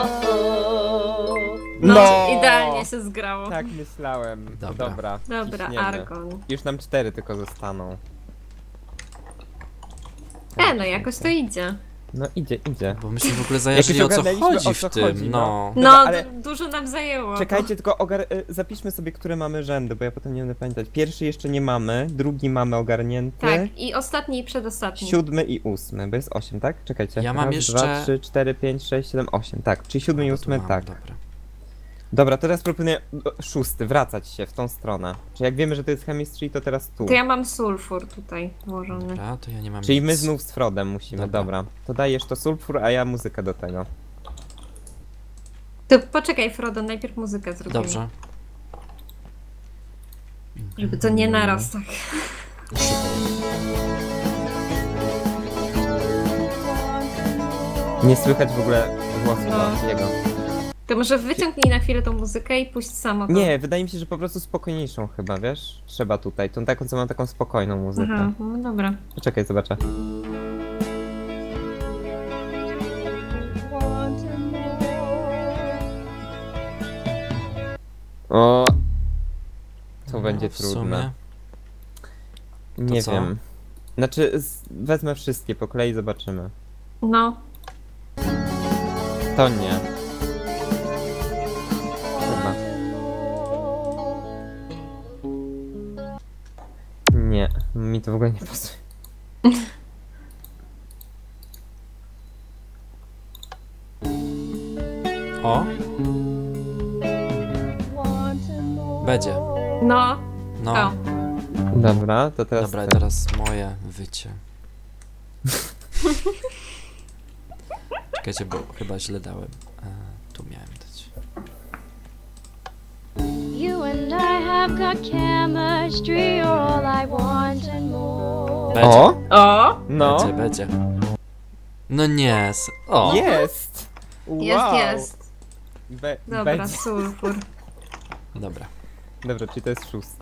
No, idealnie się zgrało. Tak myślałem. Dobra. Dobra, Dobra, ciśniemy. Argon. Już nam 4 tylko zostaną. No jakoś to idzie. No idzie. Bo myśmy w ogóle zajarzyli, o co ogarnęliśmy, chodzi o w co tym, chodzi, no. No, ale- dużo nam zajęło. Czekajcie, tylko zapiszmy sobie, które mamy rzędy, bo ja potem nie będę pamiętać. Pierwszy jeszcze nie mamy, drugi mamy ogarnięty. Tak, i ostatni i przedostatni. 7 i 8, bo jest 8, tak? Czekajcie. Ja mam Raz, jeszcze- 2, 3, 4, 5, 6, 7, 8, tak. Czyli 7 i No to 8, mam, tak. Dobra. Dobra, teraz proponuję 6, wracać się w tą stronę. Czyli jak wiemy, że to jest chemistry, to teraz tu. To ja mam sulfur tutaj włożony. Dobra, to ja nie mam Czyli nic. my znów z Frodem musimy, Dobra. dobra. To dajesz to sulfur, a ja muzykę do tego. To poczekaj, Frodo, najpierw muzykę zrobimy. Dobrze. Żeby to nie naraz tak. Nie słychać w ogóle głosu No. jego. To może wyciągnij na chwilę tą muzykę i puść samo to. Nie, wydaje mi się, że po prostu spokojniejszą chyba, wiesz? Trzeba tutaj, tą taką, co mam taką spokojną muzykę. Aha, no dobra. Poczekaj, zobaczę. O, to będzie w trudne. sumie. Nie co? wiem. Znaczy, wezmę wszystkie po kolei, zobaczymy. No, To nie. Chyba. Nie, mi to w ogóle nie pasuje. O! Będzie. no, No. o. Dobra, to teraz Dobra, ty. teraz moje wycie. Czekajcie, bo chyba źle dałem. Tu miałem dać. You and I have got chemistry, all I want and more. Będzie. O! O! No! Będzie. No nie. O! Jest! Jest, Wow. jest. Dobra, Będzie. sulfur. Dobra. Dobra, czyli to jest 6.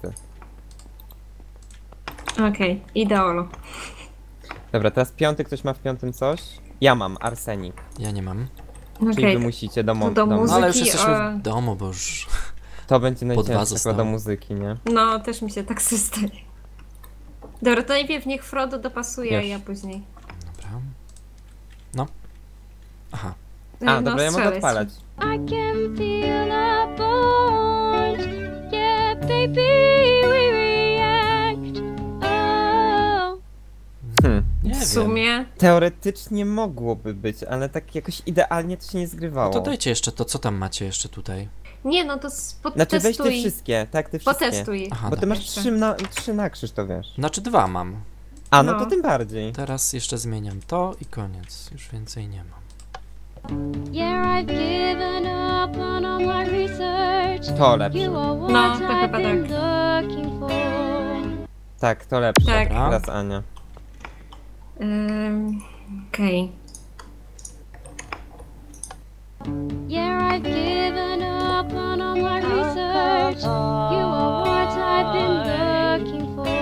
Okej, ideolo. Dobra, teraz 5, ktoś ma w 5 coś? Ja mam, arsenik. Ja nie mam. Czyli Okej, wy musicie do do domu. No ale już Muzyki, jesteśmy w domu, bo już... To będzie dwa najcięższe chyba zostało. do muzyki, nie? no też mi się tak zostaje. Dobra, to najpierw niech Frodo dopasuje, a Już. ja później. Dobra. No. Aha. A, dobra, ja mogę strzelaj. odpalać. I can feel a bond. Yeah, baby, we react. Oh. Nie W wiem. sumie. Teoretycznie mogłoby być, ale tak jakoś idealnie to się nie zgrywało. To dajcie jeszcze to, co tam macie jeszcze tutaj. Nie, no to Znaczy weź te potestuj. wszystkie, tak, te wszystkie. Potestuj. Aha, Bo ty dobra. masz Jeszcze. 3 na krzyż, to wiesz. Znaczy 2 mam. A, no No. to tym bardziej. Teraz jeszcze zmieniam to i koniec. Już więcej nie mam. Yeah, I've given up on all my research. To lepsze. You are what No, to I've chyba been tak. looking for. Tak, to lepsze. Tak. Teraz Ania. Okej. Yeah, I've given up on all my research. You are what I've been looking for.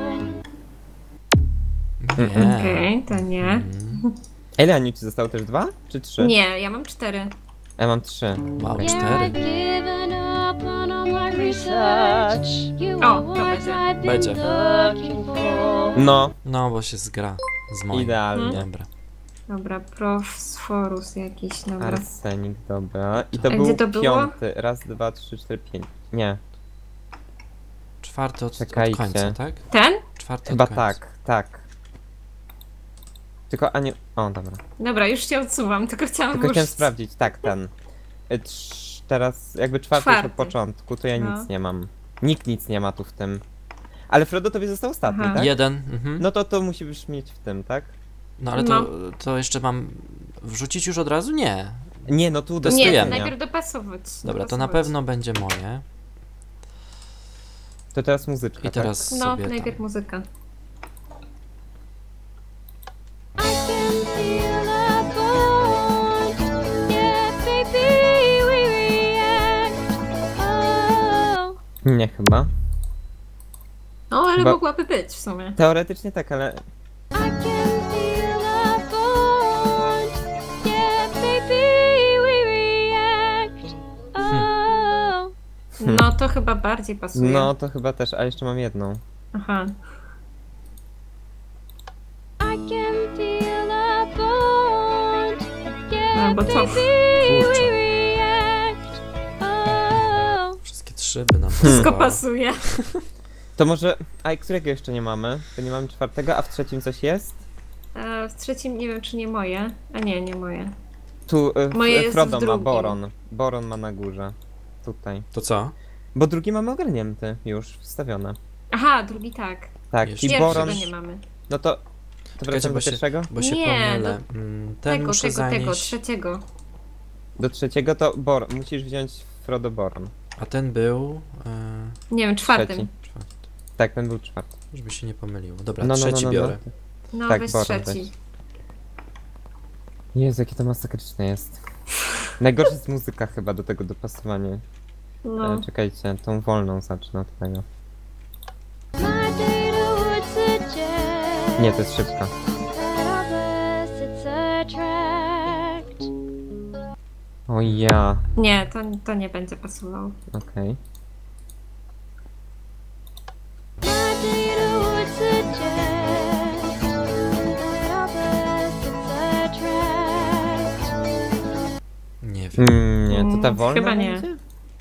Nie. Okej, to nie. Mm. Ile Aniu ci zostało też 2 czy 3? Nie, ja mam 4. Ja mam 3. Wow, Yeah, 4. I've given up on all my research. You O, are to what będzie. I've been Będzie. looking for. No, No, bo się zgra z moim. idealnie. Dobra. Dobra, profosforus jakiś, dobra. Arsenik, dobra. I A to gdzie był to było? 5. Raz, 2, 3, 4, 5. Nie, 4 od Czekajcie. końca, tak? Ten? 4 chyba od końca. tak. Tylko Aniu... O, dobra. Dobra, już się odsuwam, tylko chciałam Tylko już... chciałem sprawdzić, tak, ten. Teraz jakby 4 już od Czwarty. początku, to ja No. nic nie mam. Nikt nic nie ma tu w tym. Ale Frodo tobie został ostatni, Aha. tak? 1. Mhm. No to musisz mieć w tym, tak? No ale to jeszcze mam wrzucić już od razu? Nie. Nie, no tu Nie, Testujemy. najpierw dopasować. Dobra, to na pewno będzie moje. To teraz muzyczka, I teraz No, sobie najpierw tam. muzyka. I can feel a bond. Yeah, baby, we react. Oh. tak? Nie chyba. No, ale Chyba- mogłaby być w sumie. Teoretycznie tak, ale... I can feel a bond. Yeah, baby, we react. Oh. No, to chyba bardziej pasuje. No to chyba też, a jeszcze mam jedną. Aha. I can feel a bond. Albo and to. baby, we Kurczę. react. Oh. Wszystkie trzy by nam Wszystko pasowały. pasuje. To może... A i którego jeszcze nie mamy? To nie mamy czwartego, a w trzecim coś jest? W trzecim nie wiem, czy nie moje. A nie moje. Tu Moje jest w Frodo ma drugim. Boron. Boron ma na górze. Tutaj. To co? Bo drugi mamy ogarnięty już, wstawione. Aha, drugi tak. Tak, Jeszcze. i Pierwszego Boron... nie mamy. No to... To Czekajcie, wracamy bo do pierwszego? Bo się Nie, pomylę. Ten muszę Tego, zanieść. trzeciego. Do trzeciego to Boron. Musisz wziąć Frodo Boron. A ten był... Nie wiem, czwartym. Trzeci. czwarty. Tak, ten był czwarty. Żeby się nie pomyliło. Dobra, No, no, trzeci no, no, biorę. No, Tak, weź Boron trzeci. weź. Jezu, jakie to masakryczne jest. Najgorsza jest muzyka chyba do tego dopasowania. No. Czekajcie, tą wolną zacznę od tego. My data would suggest Nie, to jest szybka. that opposites attract. O ja, Nie, to nie będzie pasowało. okej. My data would suggest that opposites attract. Nie wiem. Nie, to ta wolna Chyba nie. będzie?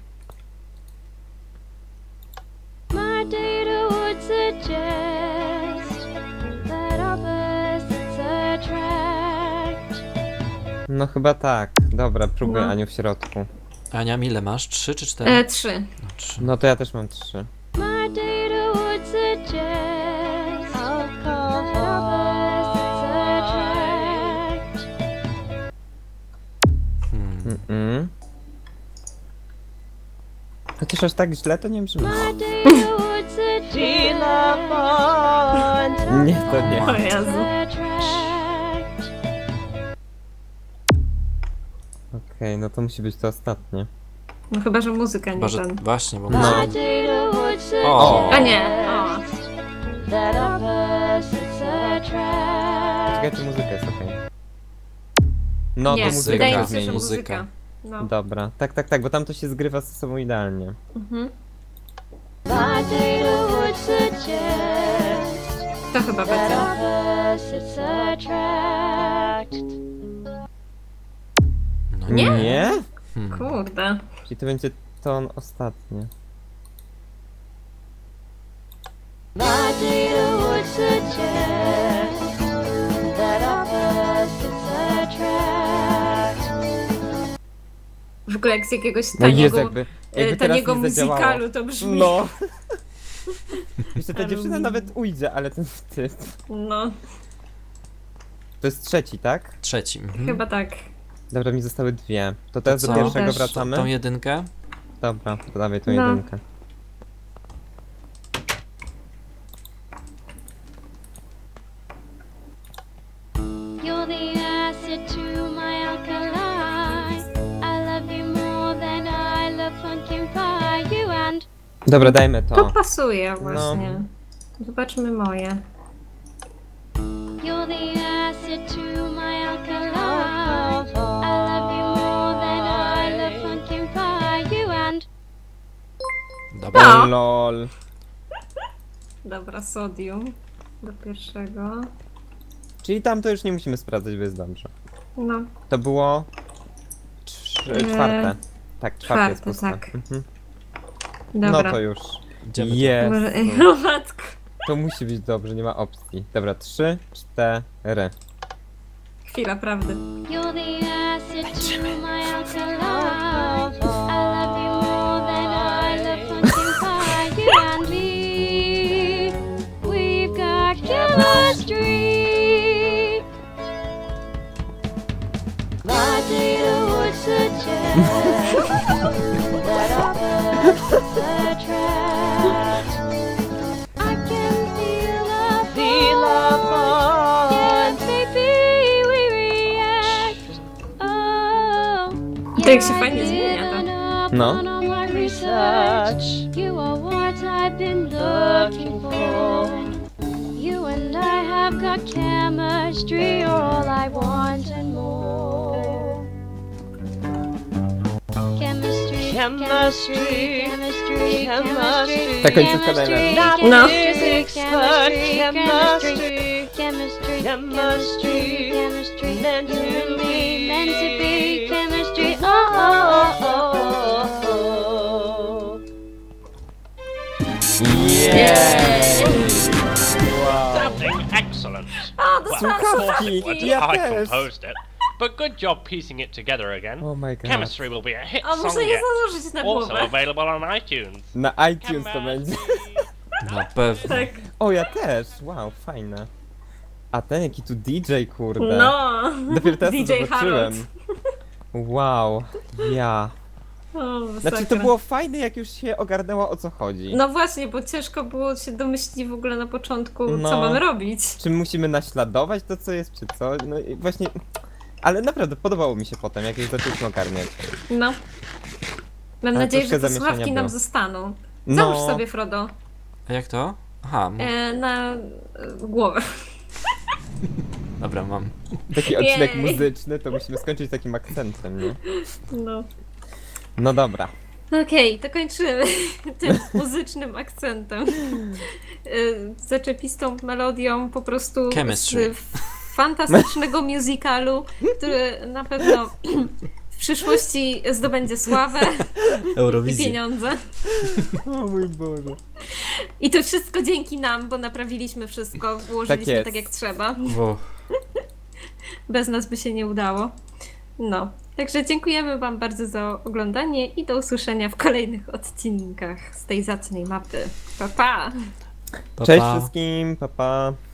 My data would suggest that opposites attract. No chyba tak. Dobra, próbuję No. Aniu w środku. Ania, ile masz? 3 czy 4? 3. No, 3. No to ja też mam 3. My data would suggest that opposites attract. Chociaż aż tak źle to nie brzmi. My data would suggest Feel the bond. Nie, to nie. O Jezu. attract. Okej, no to musi być to ostatnie. No chyba, że muzyka nie Chyba, że... ten. Właśnie, bo No. My muzyka... data would suggest O. A nie, o. that opposites attract. Czekajcie, muzyka jest okej. No, Nie, to muzyka wydaje mi muzyka się, że zmienić. muzyka. No. Dobra, tak, bo tam to się zgrywa ze sobą idealnie. Mhm. My data would suggest To chyba that będzie. opposites attract. No Nie? Nie? Kurde. Czyli to będzie ton ostatni. My data would suggest that opposites attract. W ogóle jak z jakiegoś No Jezu, taniego, jakby teraz taniego nie zadziałało. musicalu to brzmi. No. Jeszcze ta Ale- dziewczyna nawet ujdzie, ale ten typ. No, To jest trzeci, tak? Trzeci. Mhm. chyba tak. Dobra, mi zostały dwie. To teraz co? do pierwszego Też. wracamy? Tą jedynkę? Dobra, to dawaj tą No. jedynkę. You're the acid to my alkali. I love you more than I love pumpkin pie. You and Dobra, dajmy to. To pasuje właśnie. Zobaczmy moje. you're the acid to my alkali. I love you more than I love pumpkin pie. You and Dobra. O lol. Dobra, sodium. Do pierwszego. Czyli tam to już nie musimy sprawdzać, bo jest dobrze. No, To było... czwarte. Tak, czwarte jest czwarte, puste. tak. Mhm. dobra. No to już. Idziemy. Jest. Może... No matko. To musi być dobrze, nie ma opcji. Dobra, 3, 4. Chwila prawdy. you're the acid to my alkali. I love you more than I love pumpkin pie. You and me, we've got chemistry. My data would suggest that opposites attract. I can feel the bond. Yes, baby, we react. Oh, To jak się yeah, fajnie I've zmienia, given tak? up No. on all my research. You are what I've been looking for. You and I have got chemistry, you're all I want and more. Chemistry Chemistry, chemistry, Ta końcówka najlepsza. not No. physics, but chemistry, chemistry, chemistry, chemistry, meant to be, meant to be chemistry. Sounding excellent. O, Well, dostałam of course słuchawki. it would. Ja I też. composed it. But good job piecing it together again. Oh my god. Chemistry will be a hit O, muszę song je yet. założyć na Also głowę. available on iTunes. Na iTunes to będzie. Na pewno. Tak. O, ja też. Wow, fajne. A ten jaki tu DJ, kurde. No. Dopiero teraz to DJ zobaczyłem. Harold. Wow, ja. O, Znaczy to masakra. było fajne, jak już się ogarnęło, o co chodzi. No właśnie, bo ciężko było się domyślić w ogóle na początku, No. co mamy robić. Czy musimy naśladować to, co jest, czy co? No i właśnie... Ale naprawdę, podobało mi się potem, jak już zaczęliśmy ogarniać. No. Mam Ale nadzieję, że troszkę te zamieszania słuchawki nam było. zostaną. No. Załóż sobie, Frodo, A jak to? Aha, na głowę. dobra, mam. Taki odcinek Jej. muzyczny, to musimy skończyć takim akcentem, nie? No. No dobra. Okej, to kończymy tym muzycznym akcentem. Zaczepistą melodią po prostu Chemistry. z fantastycznego musicalu, który na pewno w przyszłości zdobędzie sławę i Eurowizję. pieniądze. O mój Boże. I to wszystko dzięki nam, bo naprawiliśmy wszystko, ułożyliśmy jest. tak jak trzeba. Wo. Bez nas by się nie udało. No, także dziękujemy Wam bardzo za oglądanie i do usłyszenia w kolejnych odcinkach z tej zacnej mapy. Pa, pa! Pa, Cześć pa. wszystkim, pa pa.